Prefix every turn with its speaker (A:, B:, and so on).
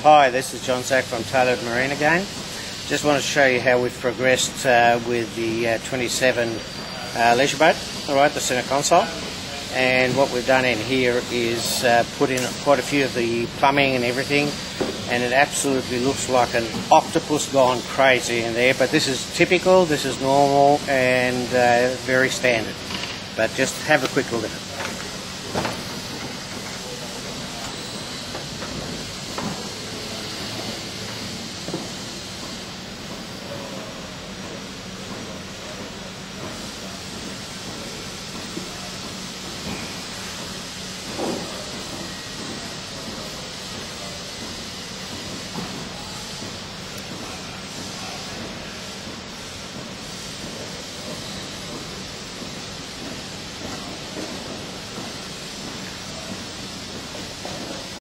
A: Hi, this is John Zack from Tailored Marine again. Just want to show you how we've progressed with the 27 leisure boat, alright, the centre console. And what we've done in here is put in quite a few of the plumbing and everything, and it absolutely looks like an octopus gone crazy in there. But this is typical, this is normal, and very standard. But just have a quick look at it.